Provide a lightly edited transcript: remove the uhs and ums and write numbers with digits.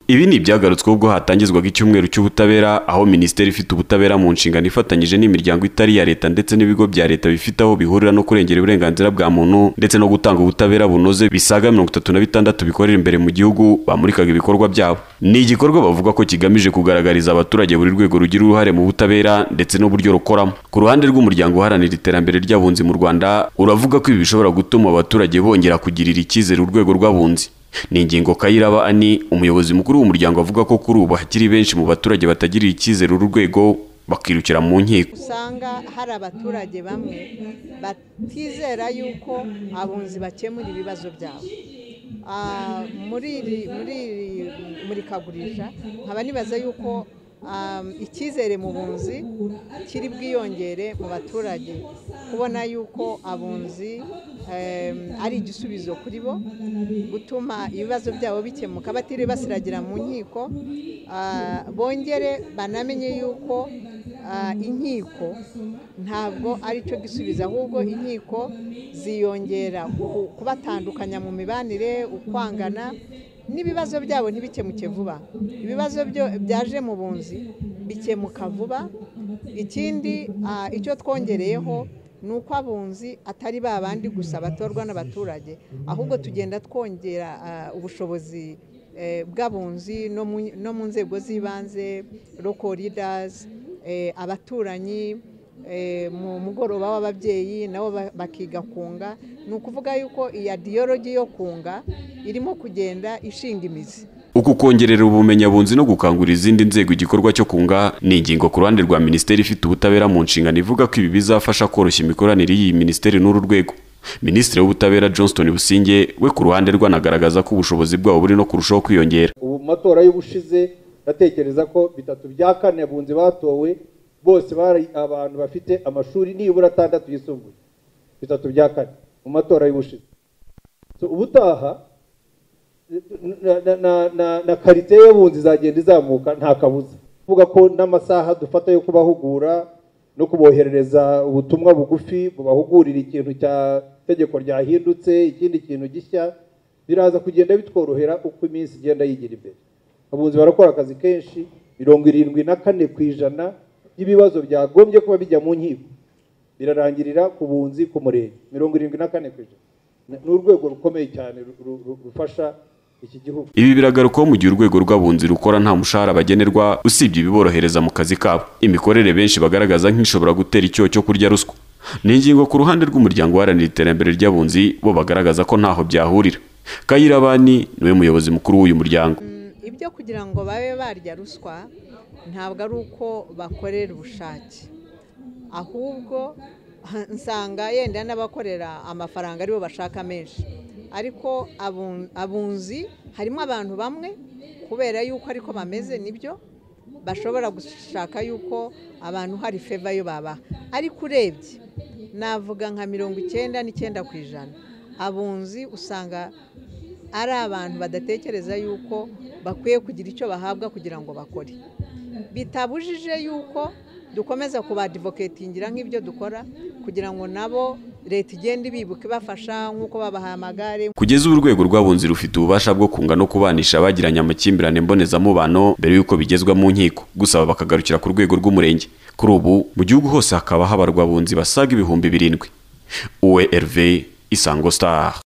Ibi ni ibyagarutsweho ubwo hatangizwaga icyumweru cy'ubutabera, aho Minisiteri ifite ubutabera mu nshingano ifatanyije n'imiryango itari ya leta ndetse n'ibigo bya leta bifite aho bihurira no kurengera uburenganzira bwa muntu ndetse no gutanga ubutabera bunoze bisaga 36 bikorera imbere mu gihugu bamurikaga ibikorwa byabo. Ni igikorwa bavuga ko kigamije kugaragariza abaturage buri rwego rugira uruhare mu butabera ndetse n'uburyo rukoramo. Ku ruhande rw'umuryango uharanira iterambere ry'abunzi mu Rwanda, uravuga ko ibi bishobora gutuma abaturage bongera kugirira icyizere urwego rw'abunzi. Ni ingingo Kayiraba Ani, umuyobozi mukuru w'umuryango, avuga ko kuri ubu hakiri benshi mu baturage batagirira icyizere urwego bakirukira mu nkiko. Usanga hari abaturage bamwe batizera yuko abunzi bakemura ibibazo byabo. Muri kagurisha nkaba nibaza yuko icyizere mu bunzi kiri bwiyongere mu baturage, kubona yuko abunzi ari igisubizo kuri bo, gutuma ibibazo byabo bikemuka batiri basiragira mu nkiko. Bongere banamenye yuko inkiko ntabwo ari cyo gisubizo, ahubwo inkiko ziyongera kubatandukanya mu mibanire, ukwangana, n'ibibazo byabo ntibikemuke vuba. Ibibazo byaje mu bunzi bikemuka vuba. Ikindi icyo twongereyeho ni uko abunzi atari ba bandi gusa batorwa n'abaturage, ahubwo tugenda twongera ubushobozi bw'abunzi no mu nzego z'ibanze, local leaders, abaturanyi, mu mugoroba w'ababyeyi nabo bakiga kunga. Ni ukuvuga yuko iya ideology yo kunga irimo kugenda ishinga imizi. Uku kongerera ubumenyi abunzi no gukangurira izindi nzego igikorwa cyo kunga ni ingingo ku ruhande rwa Minisiteri ifite ubutabera mu nshingano ivuga ko ibi bizafasha koroshya imikoranire y'iyi minisiteri n'uru rwego. Minisitiri w'ubutabera Johnston Businge we ku ruhande rwe anagaragaza ko ubushobozi bwabo buri no kurushaho kwiyongera. Ubu matora y'ubushize ndatekereza ko 3/4 abunzi batowe bose bari abantu bafite amashuri nibura 6 yisumbuye. 3/4 mu matora y'ubushize. Ubutaha na karite y'abunzi zagenda izamuka nta kabuza. Vuga ko n'amasaha dufata yo kubahugura no kuboherereza ubutumwa bugufi bubahugurira ikintu cya tegeko ryahindutse, ikindi kintu gishya, biraza kugenda bitworohera uko iminsi igenda yigira imbere. Abunzi barakora akazi kenshi, 74% y'ibibazo byagombye kuba bijya mu nkiko birarangirira ku bunzi ku murenge. 74%. Ni urwego rukomeye cyane rufasha iki gihugu. Ibi biragarukaho mu gihe urwego rw'abunzi rukora nta mushahara bagenerwa usibye ibiborohereza mu kazi kabo. Imikorere benshi bagaragaza nk'ishobora gutera icyoho cyo kurya ruswa. Ni ingingo ku ruhande rw'umuryango uharanira iterambere ry'abunzi bo bagaragaza ko ntaho byahurira. Kayiraba Ani niwe muyobozi mukuru w'uyu muryango. Ibyo kugira ngo babe barya ruswa ntabwo ari uko bakorera ubushake, ahubwo nsanga yenda n'abakorera amafaranga aribo bashaka menshi. Ariko abunzi harimo abantu bamwe kubera yuko ariko bameze nibyo bashobora gushaka yuko abantu hari favor yo baba, ariko urebye navuga nka 99% abunzi usanga ari abantu badatekereza yuko bakwiye kugira icyo bahabwa kugira ngo bakore. Bitabujije yuko dukomeza kubadvocatingira nk'ibyo dukora kugira ngo nabo leta igende bibuke bafasha nk'uko babaha amagare. Kugeza ubu urwego rw'abunzi rufite ububasha bwo kunga no kubanisha abagiranye amakimbirane mbonezamubano mbere y'uko bigezwa mu nkiko, gusa bakagarukira ku rwego rw'umurenge. Kuri ubu mu gihugu hose hakaba habarwa abunzi basaga 7,000. Uwe Hervé, Isango Star.